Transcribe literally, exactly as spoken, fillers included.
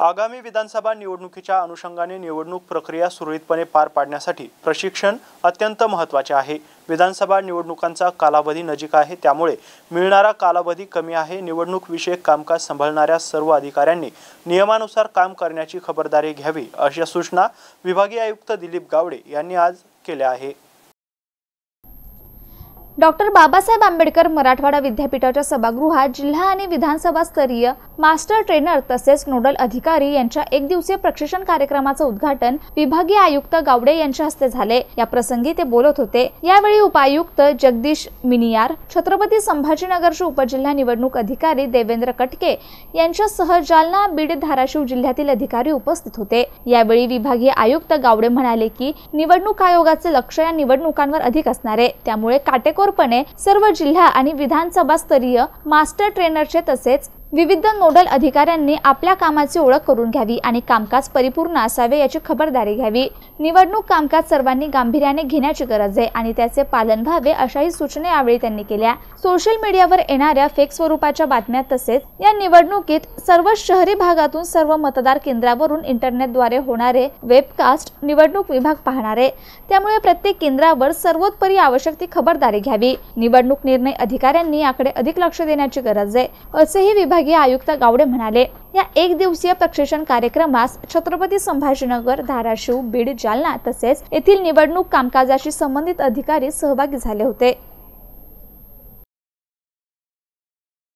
आगामी विधानसभा निवडणुकीच्या अनुषंगाने निवडणूक प्रक्रिया सुरळीतपणे पार पाडण्यासाठी प्रशिक्षण अत्यंत महत्त्वाचे आहे। विधानसभा निवडणुकांचा कालावधी नजीक आहे, त्यामुळे मिळणारा कालावधी कमी आहे। निवडणूक विषयक कामकाज सांभाळणाऱ्या सर्व अधिकाऱ्यांनी नियमानुसार काम करण्याची खबरदारी घ्यावी, अशा सूचना विभागीय आयुक्त दिलीप गावडे यांनी आज केल्या आहे। डॉक्टर बाबासाहेब आंबेडकर मराठवाडा विद्यापीठाच्या सभागृहात जिल्हा आणि विधानसभा स्तरीय मास्टर ट्रेनर तसेच नोडल अधिकारी यांच्या एक दिवसीय प्रशिक्षण कार्यक्रमाचे उद्घाटन विभागीय आयुक्त गावडे यांच्या हस्ते झाले। या प्रसंगी ते बोलत होते। यावेळी उपायुक्त जगदीश मिनियार, छत्रपती संभाजीनगरचे उपजिल्हा निवडणूक अधिकारी देवेंद्र कटके यांच्यासह जालना, बीड, धाराशिव जिल्ह्यातील अधिकारी उपस्थित होते। यावेळी विभागीय आयुक्त गावडे म्हणाले की निवडणूक आयोगाचे लक्ष या निवडणुकांवर अधिक असणार आहे, त्यामुळे काटेकोर सर्व जिल्हा आणि विधानसभा स्तरीय मास्टर ट्रेनरचे तसेच विविध नोडल अधिकाऱ्यांनी आपल्या कामाची ओळख करून घ्यावी आणि कामकाज परिपूर्ण असावे याची खबरदारी घ्यावी। निवडणूक कामकाज सर्वांनी गांभीर्याने घेण्याची गरज आहे आणि त्याचे पालन व्हावे अशाही सूचना यावेळी त्यांनी केल्या। सोशल मीडियावर येणाऱ्या फेक स्वरूपाच्या बातम्या तसेच या निवडणुकीत सर्व शहरी भागातून सर्व मतदार केंद्रावरून इंटरनेटद्वारे होणारे वेबकास्ट निवडणूक विभाग पाहणार आहे, त्यामुळे प्रत्येक केंद्रावर सर्वोत्तरी आवश्यक ती खबरदारी घ्यावी। निवडणूक निर्णय अधिकाऱ्यांनी याकडे अधिक लक्ष देण्याची गरज आहे, असेही विभागीय आयुक्त गावडे म्हणाले। या एक दिवसीय प्रशिक्षण कार्यक्रमास छत्रपती संभाजीनगर, धाराशिव, बीड, जालना तसेच येथील निवडणूक कामकाजाशी संबंधित अधिकारी सहभागी झाले होते।